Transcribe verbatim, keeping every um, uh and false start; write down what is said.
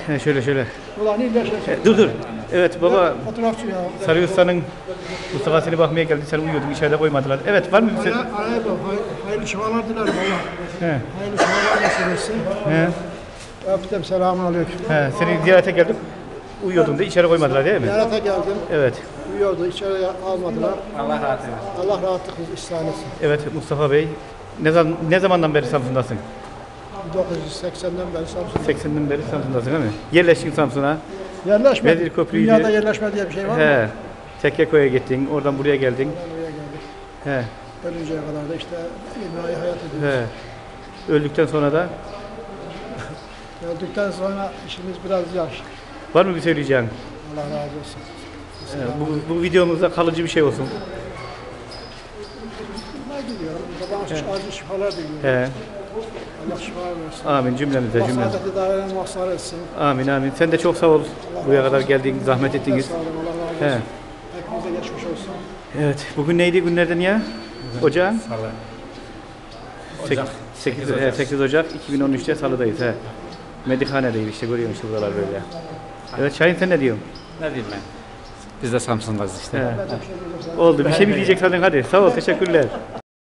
He, şöyle şöyle. Ulan iyi yaşa. He, dur dur. Evet baba. Fotoğrafçı ya. Sarı Usta'nın Mustafa seni bakmaya geldi. Sen uyuyordun, içeride koymadılar. Evet, var mı bir şey? Araya, araya bak. Hay, hayırlı şifalar dilerim Allah. He. Hayırlı şifalar nasip etsin. He. Öptüm, selamun aleyküm. He. Seni ziyarete geldim. Uyuyordun da içeri koymadılar değil mi? Ziyarete geldim. Evet. Uyuyordu, içeri almadılar. Allah rahat eylesin. Allah rahatlık ihsan etsin. Evet Mustafa Bey. Ne zaman ne zamandan beri Samsun'dasın? bin dokuz yüz seksenden beri Samsun'da. seksenden beri Samsun'dasın değil mi? Yerleştin Samsun'a. Yerleşme. Bedir Köprü'ydü. Dünyada yerleşme diye bir şey var mı? He. Tekkekoy'a gittin. Oradan buraya geldin. Buraya geldik. He. Ölünceye kadar da işte yirmi ay hayat ediyoruz. He. Öldükten sonra da Öldükten sonra işimiz biraz yaş. var mı bir söyleyeceğin? Allah razı olsun. He. Bu, bu videomuzda kalıcı bir şey olsun. Ne diliyorum? Babam acı şifalar diliyorum. He. Allah şifa versin. Amin cümlemize cümlemize. Maslahatı dairene mahsar etsin. Amin amin. Sen de çok sağ ol. Buraya kadar geldin, zahmet ettiniz. Sağ olun, Allah razı He. olsun. Hepinize geçmiş olsun. Evet. Bugün neydi günlerden ya? Ocağın? Salı. Ocak. sekiz, Ocak. sekiz Ocak iki bin on üç'te Salı'dayız. He. Medikhane'deyiz işte, görüyorsun işte buralar böyle. Evet Şahin, sen ne diyorsun? Ne diyeyim ben? Biz de Samsun'dayız işte. He. Oldu. Bir şey mi diyecek sanırım? Hadi. Sağ ol. Teşekkürler.